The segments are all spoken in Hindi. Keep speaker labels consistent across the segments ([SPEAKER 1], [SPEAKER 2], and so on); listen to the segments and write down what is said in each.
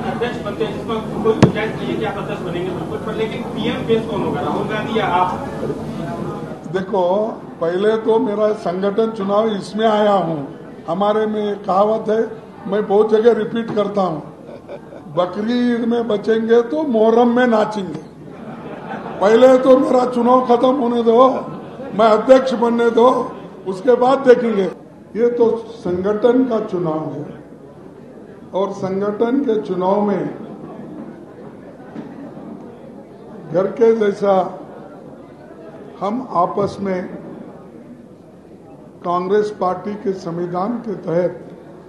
[SPEAKER 1] अध्यक्ष बनते हैं जिसमें कोई गुंजाइश नहीं है कि आप अध्यक्ष बनेंगे बिल्कुल, पर लेकिन पीएम फेस कौन होगा, राहुल गांधी या आप?
[SPEAKER 2] देखो, पहले तो मेरा संगठन चुनाव इसमें आया हूँ। हमारे में एक कहावत है, मैं बहुत जगह रिपीट करता हूँ, बकरी ईद में बचेंगे तो मोहर्रम में नाचेंगे। पहले तो मेरा चुनाव खत्म होने दो, मैं अध्यक्ष बनने दो, उसके बाद देखेंगे। ये तो संगठन का चुनाव है और संगठन के चुनाव में घर के जैसा हम आपस में कांग्रेस पार्टी के संविधान के तहत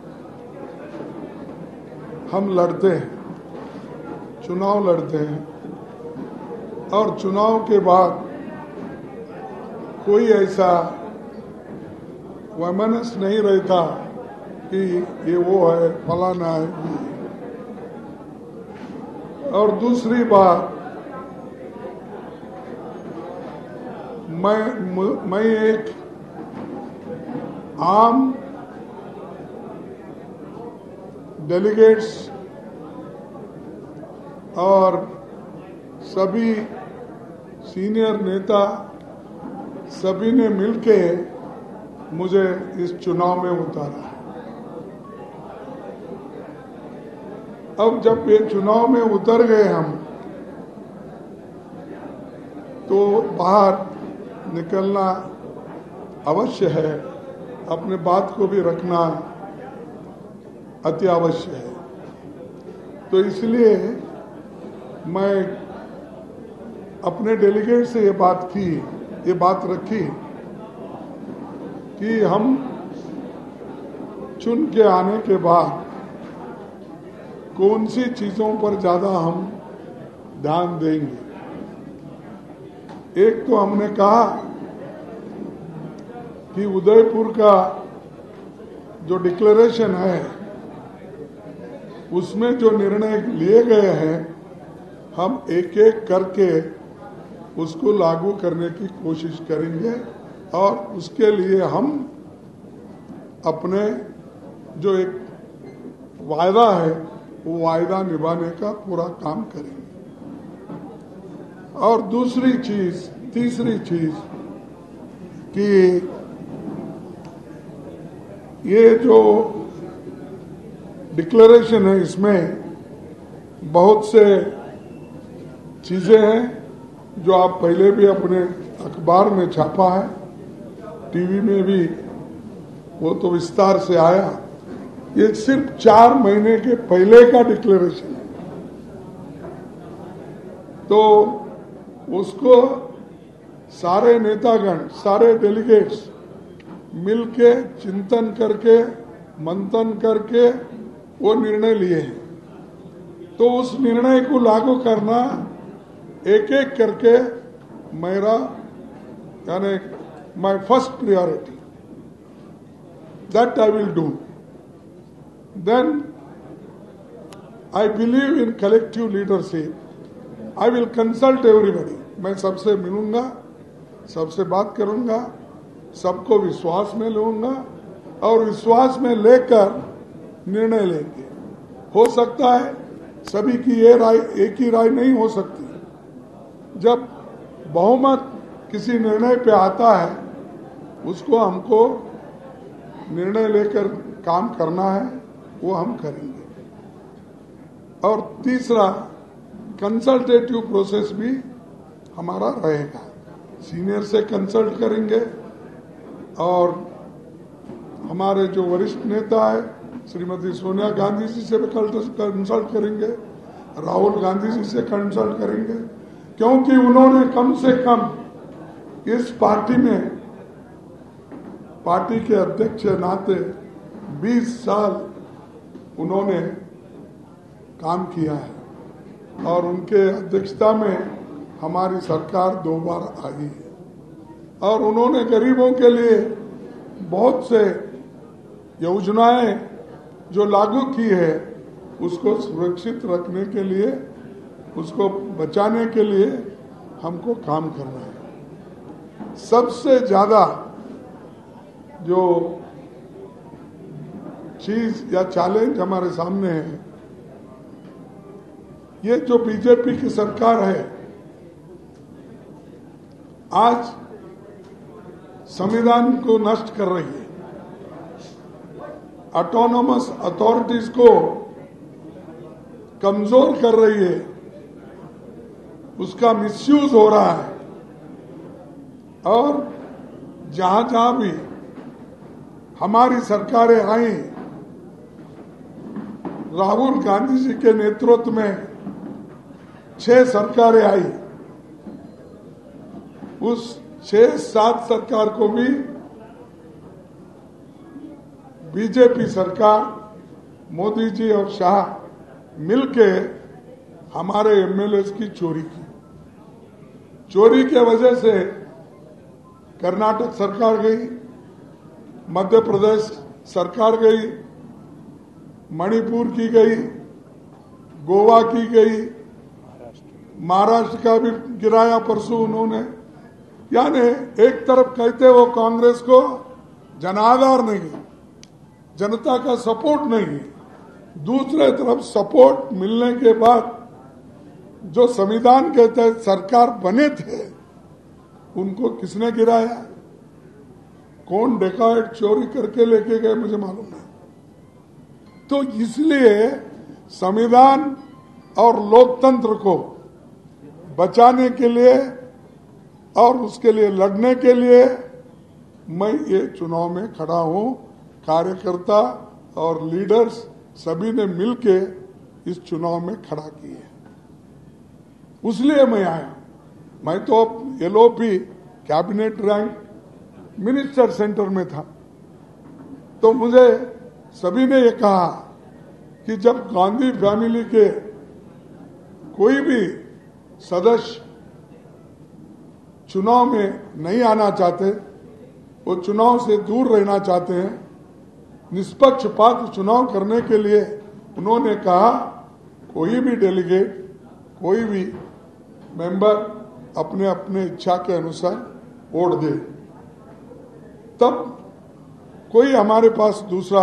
[SPEAKER 2] हम लड़ते हैं, चुनाव लड़ते हैं और चुनाव के बाद कोई ऐसा वैमनस्य नहीं रहता कि ये वो है, फलाना है। और दूसरी बात, मैं एक आम डेलीगेट्स और सभी सीनियर नेता सभी ने मिलके मुझे इस चुनाव में उतारा है। अब जब ये चुनाव में उतर गए हम, तो बाहर निकलना अवश्य है, अपने बात को भी रखना अति आवश्यक है। तो इसलिए मैं अपने डेलीगेट से ये बात रखी कि हम चुन के आने के बाद कौन सी चीजों पर ज्यादा हम ध्यान देंगे। एक तो हमने कहा कि उदयपुर का जो डिक्लेरेशन है उसमें जो निर्णय लिए गए हैं, हम एक एक करके उसको लागू करने की कोशिश करेंगे और उसके लिए हम अपने जो एक वायदा है वो वायदा निभाने का पूरा काम करेंगे। और तीसरी चीज कि ये जो डिक्लेरेशन है इसमें बहुत से चीजें हैं जो आप पहले भी अपने अखबार में छापा है, टीवी में भी वो तो विस्तार से आया। ये सिर्फ 4 महीने के पहले का डिक्लेरेशन है, तो उसको सारे नेतागण, सारे डेलीगेट्स मिलके चिंतन करके, मंथन करके वो निर्णय लिए हैं। तो उस निर्णय को लागू करना एक एक करके मेरा यानी my first priority, that I will do. Then I believe in collective leadership, I will consult everybody. मैं सबसे मिलूंगा, सबसे बात करूंगा, सबको विश्वास में लूंगा और विश्वास में लेकर निर्णय लेंगे। हो सकता है सभी की ये राय एक ही राय नहीं हो सकती। जब बहुमत किसी निर्णय पे आता है उसको हमको निर्णय लेकर काम करना है, वो हम करेंगे। और तीसरा, कंसल्टेटिव प्रोसेस भी हमारा रहेगा। सीनियर से कंसल्ट करेंगे और हमारे जो वरिष्ठ नेता है श्रीमती सोनिया गांधी जी से भी कंसल्ट करेंगे, राहुल गांधी जी से कंसल्ट करेंगे, क्योंकि उन्होंने कम से कम इस पार्टी में पार्टी के अध्यक्ष नाते 20 साल उन्होंने काम किया है और उनके अध्यक्षता में हमारी सरकार 2 बार आई है और उन्होंने गरीबों के लिए बहुत से योजनाएं जो लागू की है उसको सुरक्षित रखने के लिए, उसको बचाने के लिए हमको काम करना है। सबसे ज्यादा जो चीज या चैलेंज हमारे सामने है ये जो बीजेपी की सरकार है आज संविधान को नष्ट कर रही है, ऑटोनोमस अथॉरिटीज को कमजोर कर रही है, उसका मिसयूज हो रहा है। और जहां जहां भी हमारी सरकारें आई, राहुल गांधी जी के नेतृत्व में 6 सरकारें आई, उस 6-7 सरकार को भी बीजेपी सरकार, मोदी जी और शाह मिलके हमारे एमएलए की चोरी की। चोरी के वजह से कर्नाटक सरकार गई, मध्य प्रदेश सरकार गई, मणिपुर की गई, गोवा की गई, महाराष्ट्र का भी गिराया परसों उन्होंने। यानी एक तरफ कहते वो कांग्रेस को जनाधार नहीं, जनता का सपोर्ट नहीं, दूसरे तरफ सपोर्ट मिलने के बाद जो संविधान के तहत सरकार बने थे उनको किसने गिराया, कौन डकैत चोरी करके लेके गए मुझे मालूम नहीं। तो इसलिए संविधान और लोकतंत्र को बचाने के लिए और उसके लिए लड़ने के लिए मैं ये चुनाव में खड़ा हूं। कार्यकर्ता और लीडर्स सभी ने मिलके इस चुनाव में खड़ा किए, उसलिए मैं आया। मैं तो LOP cabinet rank minister centre में था, तो मुझे सभी ने ये कहा कि जब गांधी फैमिली के कोई भी सदस्य चुनाव में नहीं आना चाहते, वो चुनाव से दूर रहना चाहते हैं, निष्पक्षपात चुनाव करने के लिए उन्होंने कहा कोई भी डेलीगेट, कोई भी मेंबर अपने अपने इच्छा के अनुसार वोट दे। तब कोई हमारे पास दूसरा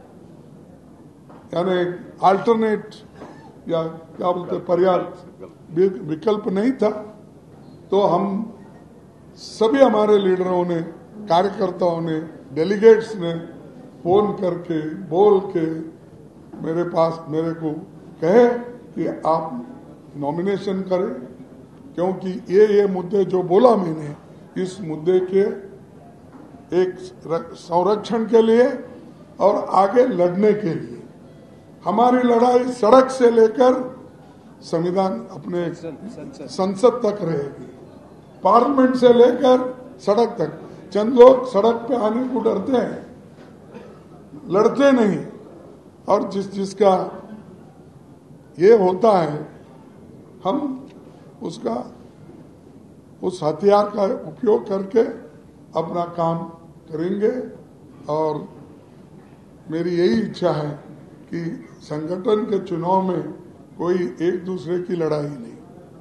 [SPEAKER 2] यानी अल्टरनेट या क्या बोलते पर्याप्त विकल्प नहीं था। तो हम सभी हमारे लीडरों ने, कार्यकर्ताओं ने, डेलीगेट्स ने फोन करके बोल के मेरे को कहे कि आप नॉमिनेशन करें, क्योंकि ये मुद्दे जो बोला मैंने, इस मुद्दे के एक संरक्षण के लिए और आगे लड़ने के लिए। हमारी लड़ाई सड़क से लेकर संविधान अपने संसद तक रहेगी, पार्लियामेंट से लेकर सड़क तक। चंद लोग सड़क पे आने को डरते हैं, लड़ते नहीं, और जिसका ये होता है हम उस हथियार का उपयोग करके अपना काम करेंगे। और मेरी यही इच्छा है कि संगठन के चुनाव में कोई एक दूसरे की लड़ाई नहीं,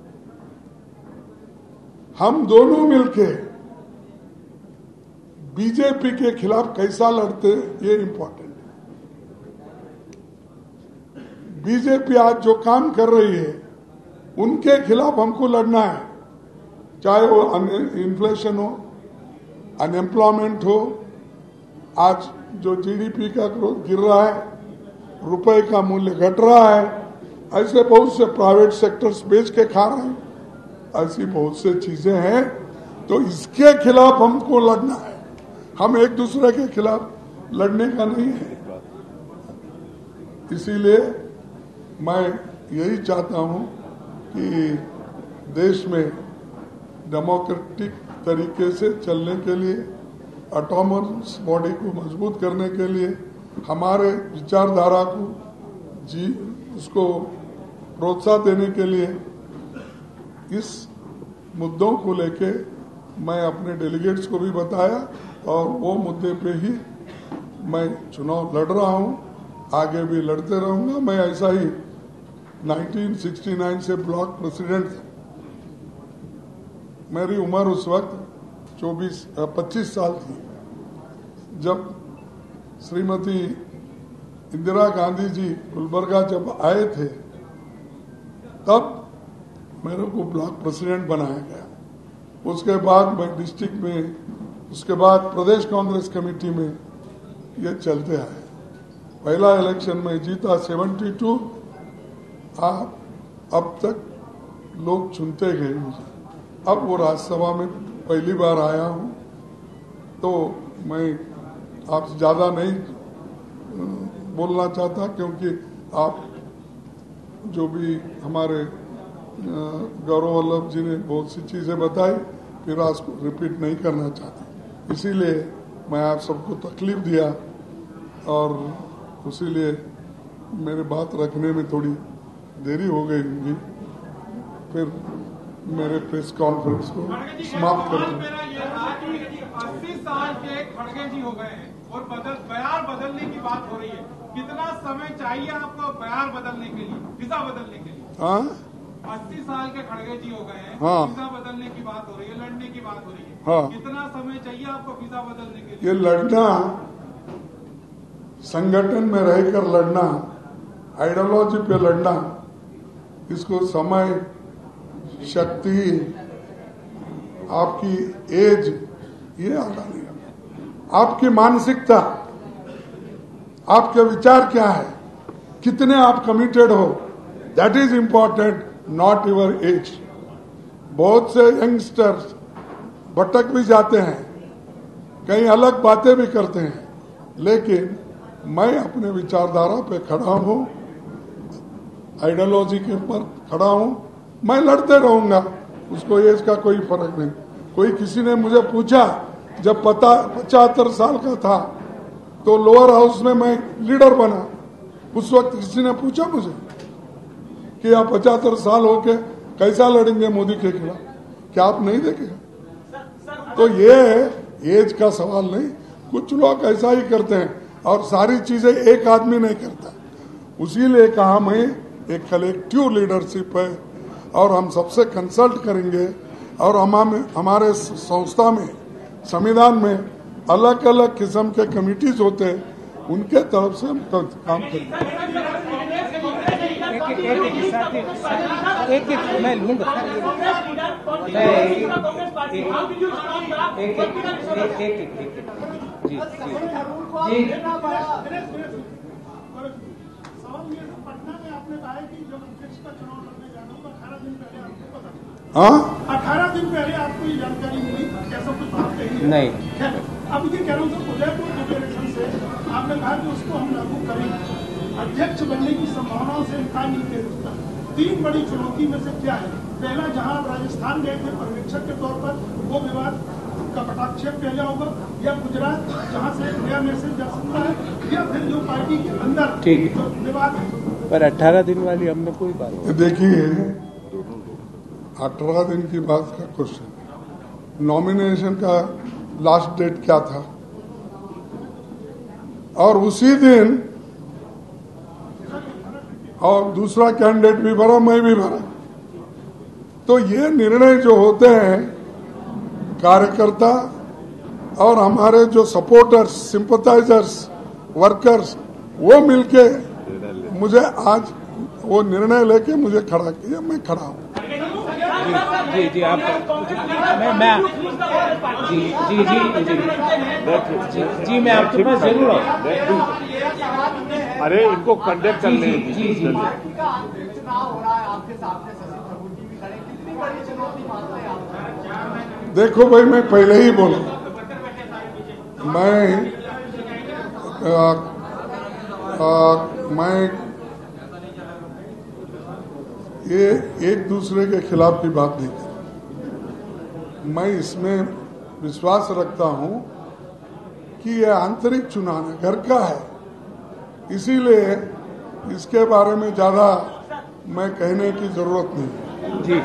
[SPEAKER 2] हम दोनों मिलके बीजेपी के खिलाफ कैसा लड़ते ये इम्पोर्टेंट है। बीजेपी आज जो काम कर रही है उनके खिलाफ हमको लड़ना है, चाहे वो इन्फ्लेशन हो, अनएम्प्लॉयमेंट हो, आज जो जीडीपी का ग्रोथ गिर रहा है, रुपए का मूल्य घट रहा है, ऐसे बहुत से प्राइवेट सेक्टर्स बेच के खा रहे हैं, ऐसी बहुत से चीजें हैं। तो इसके खिलाफ हमको लड़ना है, हम एक दूसरे के खिलाफ लड़ने का नहीं है। इसीलिए मैं यही चाहता हूं कि देश में डेमोक्रेटिक तरीके से चलने के लिए, ऑटोनोमस बॉडी को मजबूत करने के लिए, हमारे विचारधारा को उसको प्रोत्साहन देने के लिए इस मुद्दों को लेके मैं अपने डेलीगेट्स को भी बताया और वो मुद्दे पे ही मैं चुनाव लड़ रहा हूं, आगे भी लड़ते रहूंगा। मैं ऐसा ही 1969 से ब्लॉक प्रेसिडेंट था। मेरी उम्र उस वक्त 25 साल थी जब श्रीमती इंदिरा गांधी जी गुलबर्गा जब आए थे, तब मेरे को ब्लॉक प्रेसिडेंट बनाया गया। उसके बाद मैं डिस्ट्रिक्ट में, उसके बाद प्रदेश कांग्रेस कमेटी में ये चलते आए। पहला इलेक्शन में जीता 72, अब तक लोग चुनते गए मुझे। अब वो राज्यसभा में पहली बार आया हूं, तो मैं आपसे ज्यादा नहीं बोलना चाहता, क्योंकि आप जो भी हमारे गौरव वल्लभ जी ने बहुत सी चीजें बताई, फिर आज को रिपीट नहीं करना चाहता। इसीलिए मैं आप सबको तकलीफ दिया और इसीलिए मेरे बात रखने में थोड़ी देरी हो गई होगी। फिर मेरे प्रेस कॉन्फ्रेंस को समाप्त कर दूं।
[SPEAKER 1] 80 साल के खड़गे जी हो गए हैं और बयार बदलने की बात हो रही है। कितना समय चाहिए आपको बयार बदलने के लिए, वीजा बदलने के लिए?
[SPEAKER 2] हाँ,
[SPEAKER 1] 80 साल के खड़गे जी हो गए हैं,
[SPEAKER 2] हाँ,
[SPEAKER 1] वीजा बदलने की बात हो रही है, लड़ने की बात हो रही है।
[SPEAKER 2] हाँ,
[SPEAKER 1] कितना समय चाहिए आपको वीजा बदलने के लिए?
[SPEAKER 2] ये लड़ना, संगठन में रहकर लड़ना, आइडियोलॉजी पे लड़ना, इसको समय, शक्ति, आपकी एज, ये आगा नहीं है। आपकी मानसिकता, आपके विचार क्या है, कितने आप कमिटेड हो, that is important, not your age. बहुत से यंगस्टर्स भटक भी जाते हैं, कई अलग बातें भी करते हैं, लेकिन मैं अपने विचारधारा पे खड़ा हूं, आइडियोलॉजी के ऊपर खड़ा हूं। मैं लड़ते रहूंगा, उसको एज का कोई फर्क नहीं। कोई किसी ने मुझे पूछा, जब 75 साल का था तो लोअर हाउस में मैं लीडर बना। उस वक्त किसी ने पूछा मुझे कि आप 75 साल होके कैसा लड़ेंगे मोदी के खिलाफ, क्या आप नहीं देखेगा? तो ये एज का सवाल नहीं, कुछ लोग ऐसा ही करते हैं और सारी चीजें एक आदमी नहीं करता। उसीलिए कहा मैं, एक कलेक्टिव लीडरशिप है और हम सबसे कंसल्ट करेंगे और हमारे संस्था में, संविधान में अलग अलग किस्म के कमिटीज होते हैं, उनके तरफ से हम काम करेंगे।
[SPEAKER 3] एक मैं लूंगा जी।
[SPEAKER 2] हाँ,
[SPEAKER 4] 18 दिन पहले आपको ये जानकारी मिली, ऐसा कुछ बात कही
[SPEAKER 3] नहीं।
[SPEAKER 4] अब ये कह रहा हूँ सर, उदयपुर डिक्लेरेशन से आपने कहा कि उसको हम लागू करेंगे, अध्यक्ष बनने की संभावनाओं से इनकार नहीं किया जा सकता। 3 बड़ी चुनौती में से क्या है? पहला, जहां आप राजस्थान गए थे पर्यवेक्षक के तौर पर, वो विवाद का पटाक्षेप पहले होगा, या गुजरात जहां से नया मैसेज जा सकता है, या फिर जो पार्टी के अंदर
[SPEAKER 3] ठीक
[SPEAKER 4] जो विवाद है।
[SPEAKER 3] पर 18 दिन वाली हमने कोई बात नहीं।
[SPEAKER 2] देखिए, 18 दिन की बात का क्वेश्चन, नॉमिनेशन का लास्ट डेट क्या था, और उसी दिन और दूसरा कैंडिडेट भी भरा, मैं भी भरा। तो ये निर्णय जो होते हैं कार्यकर्ता और हमारे जो सपोर्टर्स, सिंपथाइजर्स, वर्कर्स, वो मिलके मुझे आज वो निर्णय लेके मुझे खड़ा किया, मैं खड़ा हूं।
[SPEAKER 3] जी जी आप मैं जी जी जी जी जी मैं आपके पास जरूर आऊँ।
[SPEAKER 5] अरे इनको कंडक्ट कर ले।
[SPEAKER 3] जी जी
[SPEAKER 6] चुनाव हो रहा है, आपके सामने शशि थरूर जी भी खड़े, कितनी बड़ी चुनौती मानते हैं आप?
[SPEAKER 2] देखो भाई, मैं पहले ही बोला, मैं ये एक दूसरे के खिलाफ की बात नहीं कर। मैं इसमें विश्वास रखता हूं कि यह आंतरिक चुनाव है, घर का है, इसीलिए इसके बारे में ज्यादा मैं कहने की जरूरत नहीं।
[SPEAKER 3] जी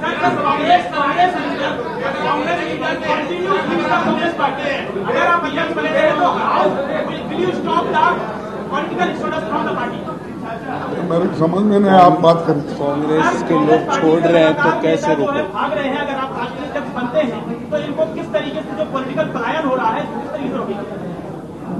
[SPEAKER 1] अगर आप अध्यक्ष बने थे तो how will you stop the political exodus from the party?
[SPEAKER 2] मेरे समझ में नहीं आप बात करें।
[SPEAKER 3] कांग्रेस के लोग छोड़ रहे हैं तो कैसे रोके?
[SPEAKER 1] भाग रहे हैं, अगर आप राष्ट्रीय अध्यक्ष बनते हैं तो इनको किस तरीके से जो पॉलिटिकल पलायन हो रहा है किस तरीके से रोकेंगे?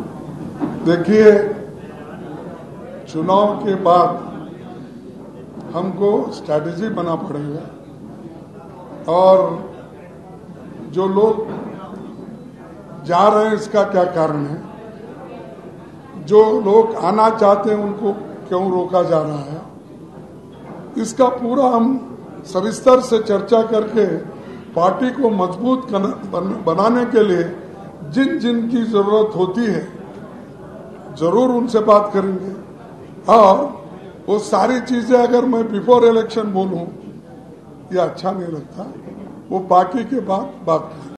[SPEAKER 2] देखिए, चुनाव के बाद हमको स्ट्रैटेजी बना पड़ेगा और जो लोग जा रहे हैं इसका क्या कारण है, जो लोग आना चाहते हैं उनको क्यों रोका जा रहा है, इसका पूरा हम सविस्तर से चर्चा करके पार्टी को मजबूत बनाने के लिए जिन जिन की जरूरत होती है जरूर उनसे बात करेंगे। और वो सारी चीजें अगर मैं बिफोर इलेक्शन बोलूं ये अच्छा नहीं लगता, वो पार्टी के बाद बात करेंगे।